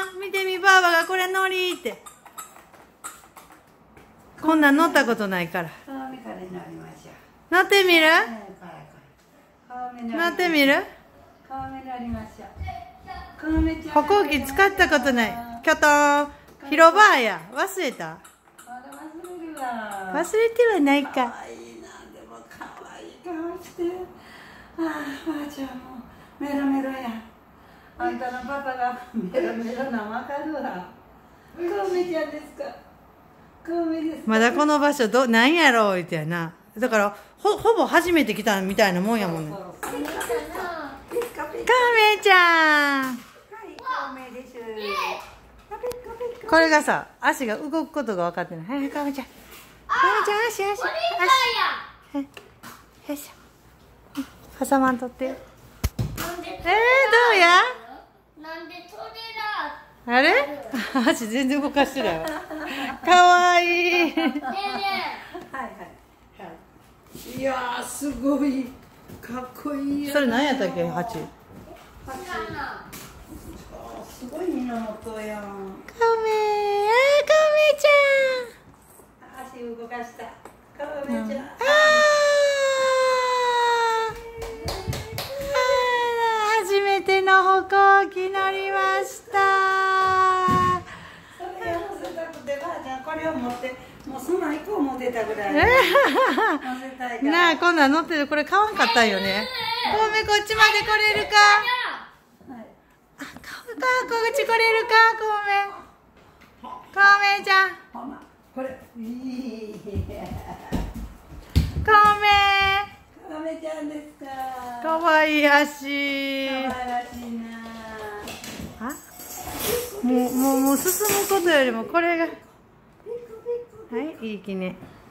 見てみ、ばあばがこれ乗りって。こんなん乗ったことないから。乗ってみる？乗ってみる？歩行器使ったことない。きょとん、広場や。忘れた？忘れてはないか。 かわいいな、でもかわいい顔して。ああ、ばあちゃんもメロメロや。あんたのパパがメロメロなわかるわ。かおめちゃんですか。かおめですか。 まだこの場所なんやろう言ってやな。だからほぼ初めて来たみたいなもんやもんね。かおめちゃん。 はい、かおめです。 これがさ、足が動くことが分かってない。はい、かおめちゃん。かおめちゃん、足。はい、よいしょ。挟まんとってよ。どうや？ なんでそれだ。 あれ？足全然動かしてないわ。かわいい。 ねえねいやー、すごいかっこいいよ。 それ何やったっけ？8。 え。 すごい源やん。 かおめちゃん。 足動かした。かおめちゃん。 初めての歩行器乗りました。 それを乗せたくて、ばあちゃんこれを持って、もうそんなん行こう思ってたぐらい。乗せたいから。 なあ、こんなん乗ってる、これ買わんかったんよね。こうめこっちまで来れるか。あ、こっち来れるか、こうめちゃん。 ほんま、これ。いい。 こうかおめちゃんですか。 め。かわいい足。 かわいらしいな。 あ、もう進むことよりもこれが。はい、いいきね。